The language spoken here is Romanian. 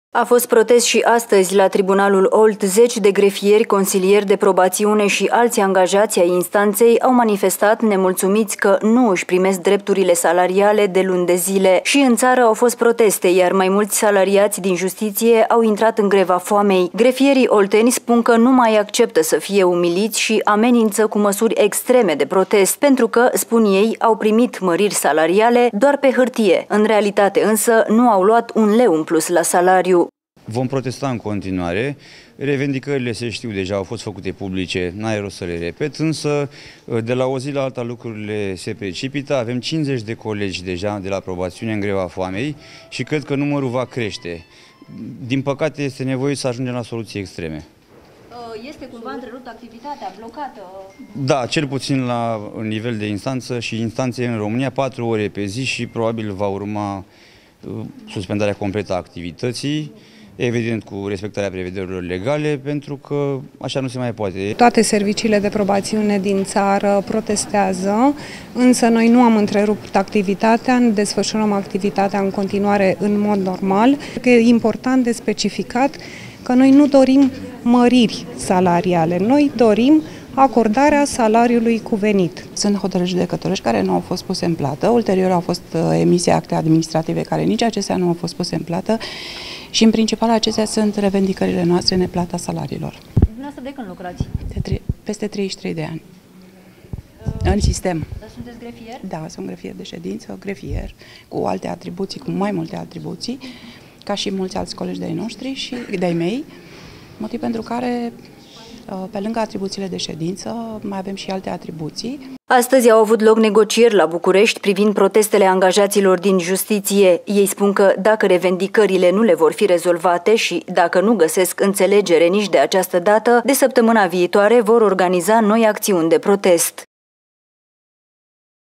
A fost protest și astăzi la Tribunalul Olt. Zeci de grefieri, consilieri de probațiune și alți angajați ai instanței au manifestat nemulțumiți că nu își primesc drepturile salariale de luni de zile. Și în țară au fost proteste, iar mai mulți salariați din justiție au intrat în greva foamei. Grefierii olteni spun că nu mai acceptă să fie umiliți și amenință cu măsuri extreme de protest, pentru că, spun ei, au primit măriri salariale doar pe hârtie. În realitate însă nu au luat un leu în plus la salariu. Vom protesta în continuare, revendicările se știu deja, au fost făcute publice, n-ai rost să le repet, însă de la o zi la alta lucrurile se precipită, avem 50 de colegi deja de la probațiune în greva foamei și cred că numărul va crește. Din păcate este nevoie să ajungem la soluții extreme. Este cumva întreruptă activitatea, blocată? Da, cel puțin la nivel de instanță și instanțe în România, 4 ore pe zi și probabil va urma suspendarea completă a activității, evident cu respectarea prevederilor legale, pentru că așa nu se mai poate. Toate serviciile de probațiune din țară protestează, însă noi nu am întrerupt activitatea, ne desfășurăm activitatea în continuare în mod normal. E important de specificat că noi nu dorim măriri salariale, noi dorim acordarea salariului cuvenit. Sunt hotărâri judecătorești care nu au fost puse în plată, ulterior au fost emise acte administrative care nici acestea nu au fost puse în plată și în principal acestea sunt revendicările noastre în neplata salariilor. Dumneavoastră de când lucrați? Peste 33 de ani. În sistem. Dar sunteți grefier? Da, sunt grefier de ședință, grefier, cu alte atribuții, cu mai multe atribuții, ca și mulți alți colegi de-ai noștri și de-ai mei, motiv pentru care pe lângă atribuțiile de ședință, mai avem și alte atribuții. Astăzi au avut loc negocieri la București privind protestele angajaților din justiție. Ei spun că dacă revendicările nu le vor fi rezolvate și dacă nu găsesc înțelegere nici de această dată, de săptămâna viitoare vor organiza noi acțiuni de protest.